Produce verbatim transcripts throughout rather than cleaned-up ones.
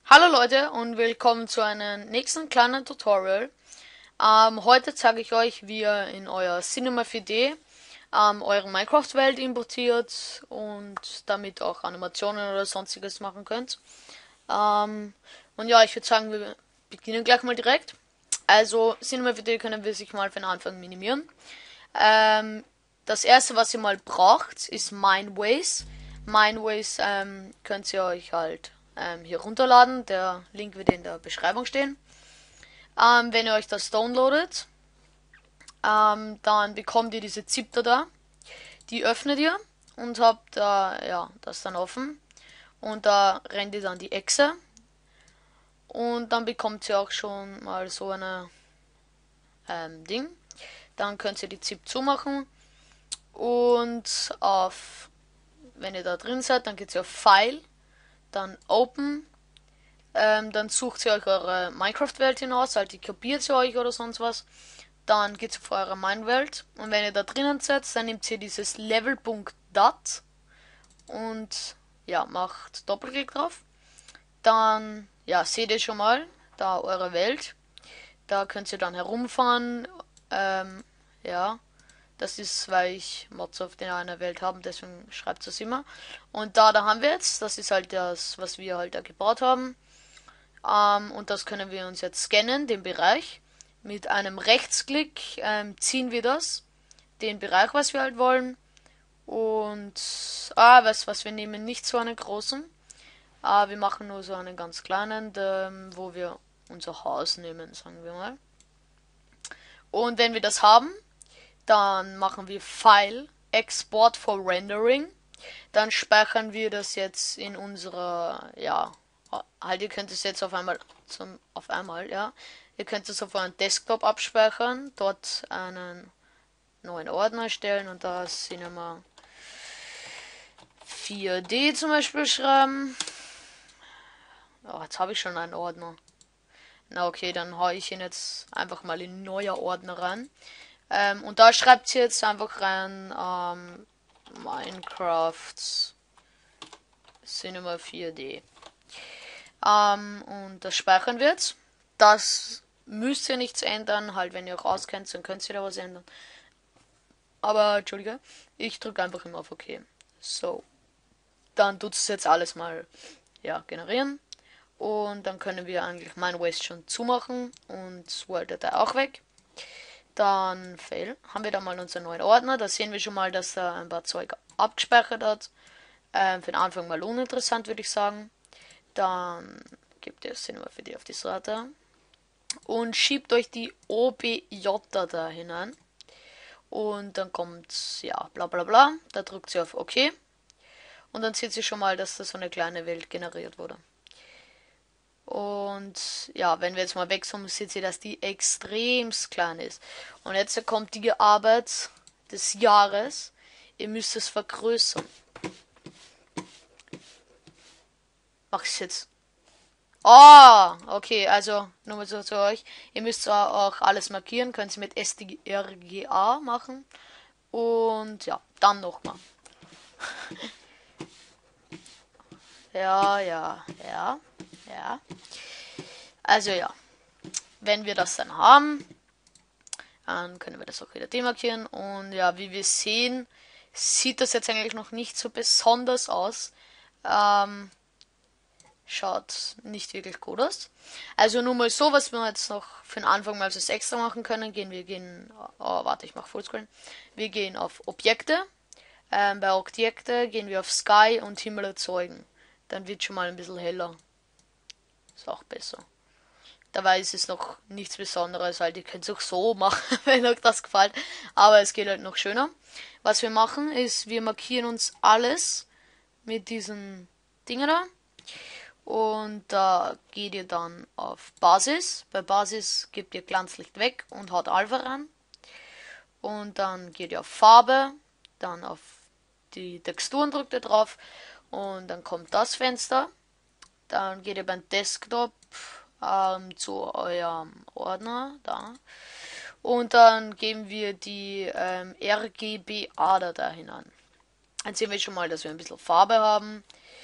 Hallo Leute und willkommen zu einem nächsten kleinen Tutorial. Ähm, heute zeige ich euch, wie ihr in euer Cinema vier D ähm, eure Minecraft-Welt importiert und damit auch Animationen oder sonstiges machen könnt. Ähm, und ja, ich würde sagen, wir beginnen gleich mal direkt. Also Cinema vier D können wir sich mal für den Anfang minimieren. Ähm, das erste, was ihr mal braucht, ist Mineways. Mineways ähm, könnt ihr euch halt ähm, hier runterladen. Der Link wird in der Beschreibung stehen. Ähm, wenn ihr euch das downloadet, ähm, dann bekommt ihr diese ZIP da. Die öffnet ihr und habt da ja das dann offen. Und da rennt ihr dann die Echse. Und dann bekommt ihr auch schon mal so eine ähm, Ding. Dann könnt ihr die ZIP zumachen. Und auf, wenn ihr da drin seid, dann geht ihr auf File, dann Open, ähm, dann sucht ihr euch eure Minecraft-Welt hinaus, halt die kopiert ihr euch oder sonst was. Dann geht ihr auf eure Minewelt und wenn ihr da drinnen seid, dann nehmt ihr dieses Level.dat und ja, macht Doppelklick drauf. Dann, ja, seht ihr schon mal da eure Welt. Da könnt ihr dann herumfahren, ähm, ja. Das ist, weil ich Mods auf der einer Welt haben, deswegen schreibt es immer. Und da, da haben wir jetzt, das ist halt das, was wir halt da gebaut haben. Ähm, und das können wir uns jetzt scannen, den Bereich. Mit einem Rechtsklick ähm, ziehen wir das, den Bereich, was wir halt wollen. Und, ah, weißt du was, wir nehmen nicht so einen großen. Ah, wir machen nur so einen ganz kleinen, ähm, wo wir unser Haus nehmen, sagen wir mal. Und wenn wir das haben, dann machen wir File, Export for Rendering. Dann speichern wir das jetzt in unserer, ja, halt, ihr könnt es jetzt auf einmal, zum, auf einmal, ja. Ihr könnt es auf euren Desktop abspeichern, dort einen neuen Ordner erstellen und da Cinema vier D zum Beispiel schreiben. Oh, jetzt habe ich schon einen Ordner. Na okay, dann haue ich ihn jetzt einfach mal in neuer Ordner rein. Ähm, und da schreibt ihr jetzt einfach rein ähm, Minecraft Cinema vier D. Ähm, und das speichern wir jetzt. Das müsst ihr nichts ändern. Halt, wenn ihr auch auskennt, dann könnt ihr da was ändern. Aber, Entschuldige, ich drücke einfach immer auf OK. So. Dann tut es jetzt alles mal ja, generieren. Und dann können wir eigentlich Mineways schon zumachen und World Datei auch weg. Dann Fail. Haben wir da mal unseren neuen Ordner. Da sehen wir schon mal, dass er ein paar Zeug abgespeichert hat. Ähm, für den Anfang mal uninteressant, würde ich sagen. Dann gebt ihr Cinema vier D auf die Seite und schiebt euch die O B J da hinein. Und dann kommt, ja, bla bla bla. Da drückt sie auf OK. Und dann seht ihr schon mal, dass da so eine kleine Welt generiert wurde. Und ja, wenn wir jetzt mal wegzoomen, seht ihr, dass die extrem klein ist. Und jetzt kommt die Arbeit des Jahres. Ihr müsst es vergrößern. Mach ich jetzt. Oh, okay, also nur mal so zu euch. Ihr müsst auch alles markieren, könnt ihr mit S T R G A machen. Und ja, dann nochmal. Ja, ja, ja, ja. Also ja, wenn wir das dann haben, dann können wir das auch wieder demarkieren. Und ja, wie wir sehen, sieht das jetzt eigentlich noch nicht so besonders aus. Ähm, schaut nicht wirklich gut aus. Also nur mal so, was wir jetzt noch für den Anfang mal als extra machen können, gehen wir gehen, oh, warte, ich mache Fullscreen. Wir gehen auf Objekte. Ähm, bei Objekte gehen wir auf Sky und Himmel erzeugen. Dann wird schon mal ein bisschen heller. Ist auch besser. Dabei ist es noch nichts Besonderes, halt, ihr könnt es auch so machen, wenn euch das gefällt. Aber es geht halt noch schöner. Was wir machen, ist, wir markieren uns alles mit diesen Dingen da. Und da geht ihr dann auf Basis. Bei Basis gebt ihr Glanzlicht weg und haut Alpha ran. Und dann geht ihr auf Farbe, dann auf die Texturen drückt ihr drauf und dann kommt das Fenster. Dann geht ihr beim Desktop ähm, zu eurem Ordner da. Und dann geben wir die ähm, R G B A-Datei hinein. Dann sehen wir schon mal, dass wir ein bisschen Farbe haben.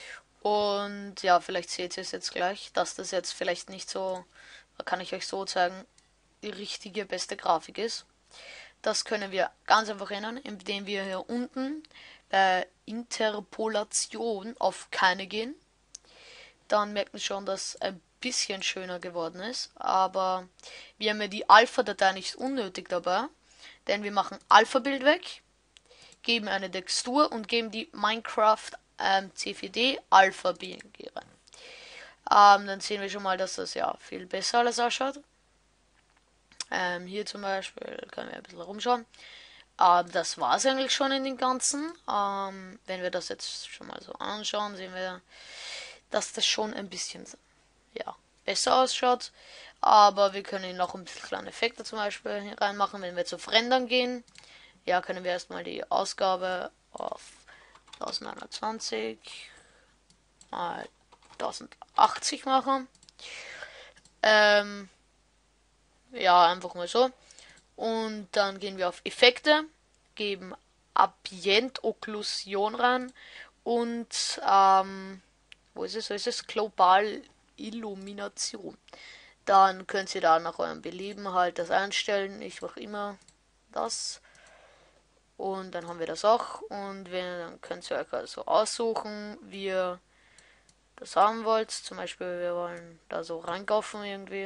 Und ja, vielleicht seht ihr es jetzt gleich, dass das jetzt vielleicht nicht so, kann ich euch so zeigen, die richtige beste Grafik ist. Das können wir ganz einfach ändern, indem wir hier unten bei Interpolation auf keine gehen. Dann merkt man schon, dass ein bisschen schöner geworden ist. Aber wir haben ja die Alpha-Datei nicht unnötig dabei, denn wir machen Alpha-Bild weg, geben eine Textur und geben die Minecraft ähm, C vier D Alpha B N G rein. Ähm, dann sehen wir schon mal, dass das ja viel besser alles ausschaut. Ähm, hier zum Beispiel können wir ein bisschen rumschauen. Ähm, das war es eigentlich schon in den ganzen. Ähm, wenn wir das jetzt schon mal so anschauen, sehen wir, dass das schon ein bisschen ja, besser ausschaut. Aber wir können noch ein bisschen kleine Effekte zum Beispiel hier reinmachen. Wenn wir zu Rendern gehen, ja, können wir erstmal die Ausgabe auf tausendeinhundertzwanzig mal tausendachtzig machen. Ähm, ja, einfach mal so. Und dann gehen wir auf Effekte, geben Ambient Okklusion rein und ähm, wo ist es? Wo ist es? Global Illumination. Dann könnt ihr da nach eurem Belieben halt das einstellen. Ich mache immer das. Und dann haben wir das auch. Und wenn, dann könnt ihr euch also aussuchen, wie ihr das haben wollt. Zum Beispiel, wir wollen da so reinkaufen irgendwie.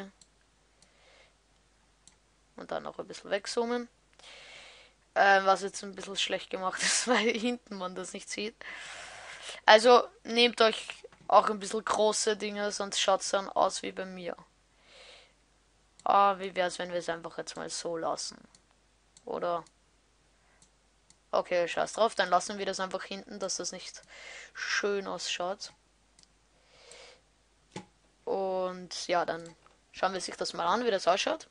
Und dann noch ein bisschen wegzoomen. Äh, was jetzt ein bisschen schlecht gemacht ist, weil hinten man das nicht sieht. Also nehmt euch auch ein bisschen große Dinge, sonst schaut es dann aus wie bei mir. Ah, wie wäre es, wenn wir es einfach jetzt mal so lassen? Oder? Okay, scheiß drauf, dann lassen wir das einfach hinten, dass das nicht schön ausschaut. Und ja, dann schauen wir sich das mal an, wie das ausschaut.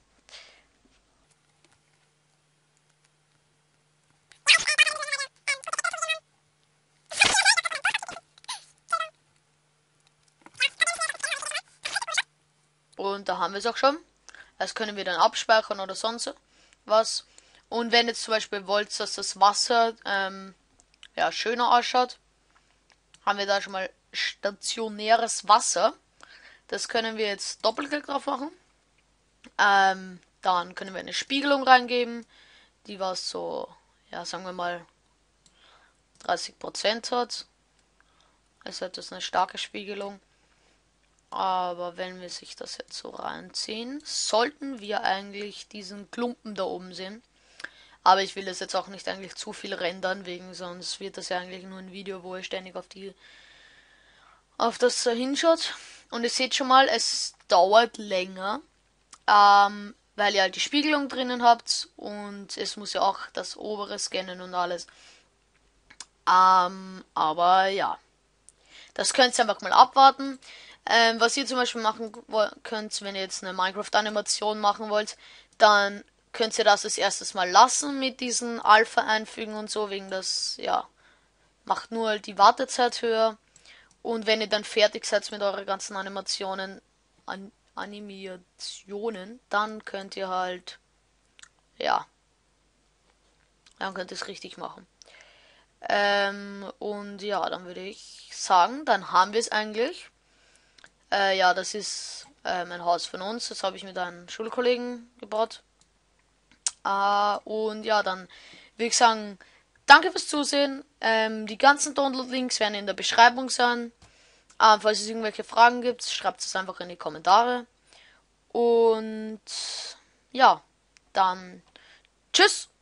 Und da haben wir es auch schon. Das können wir dann abspeichern oder sonst was. Und wenn jetzt zum Beispiel wollt, dass das Wasser ähm, ja, schöner ausschaut, haben wir da schon mal stationäres Wasser. Das können wir jetzt Doppelklick drauf machen. Ähm, dann können wir eine Spiegelung reingeben, die was so, ja, sagen wir mal dreißig Prozent hat. Also das ist eine starke Spiegelung. Aber wenn wir sich das jetzt so reinziehen, sollten wir eigentlich diesen Klumpen da oben sehen. Aber ich will das jetzt auch nicht eigentlich zu viel rendern, wegen sonst wird das ja eigentlich nur ein Video, wo ihr ständig auf die auf das hinschaut. Und ihr seht schon mal, es dauert länger, ähm, weil ihr halt die Spiegelung drinnen habt und es muss ja auch das obere scannen und alles. Ähm, aber ja, das könnt ihr einfach mal abwarten. Ähm, was ihr zum Beispiel machen könnt, wenn ihr jetzt eine Minecraft-Animation machen wollt, dann könnt ihr das als erstes mal lassen mit diesen Alpha einfügen und so, wegen das, ja, macht nur halt die Wartezeit höher. Und wenn ihr dann fertig seid mit euren ganzen Animationen, An Animationen, dann könnt ihr halt, ja, dann könnt ihr es richtig machen. Ähm, und ja, dann würde ich sagen, dann haben wir es eigentlich. Äh, ja, das ist ähm, ein Haus von uns. Das habe ich mit einem Schulkollegen gebaut. Äh, und ja, dann würde ich sagen, danke fürs Zusehen. Ähm, die ganzen Download-Links werden in der Beschreibung sein. Äh, falls es irgendwelche Fragen gibt, schreibt es einfach in die Kommentare. Und ja, dann tschüss.